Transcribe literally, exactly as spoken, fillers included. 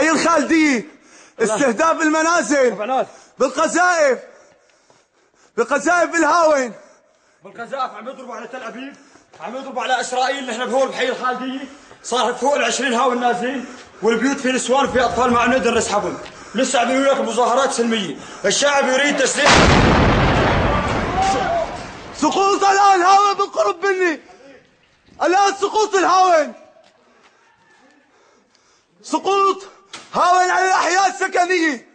بحي الخالدية استهداف المنازل بالقذائف بالقذائف بالهاون بالقذائف عم يضربوا على تل ابيب، عم يضربوا على اسرائيل. نحن بهول بحي الخالدية صار فوق ال عشرين هاون نازلين، والبيوت في نسوان وفي اطفال ما عم نقدر نسحبهم. لسه عم يقولوا لك مظاهرات سلمية، الشعب يريد تسليم. سقوط الان هاون بالقرب مني، الان سقوط الهاون، سقوط هاون على الاحياء السكنية.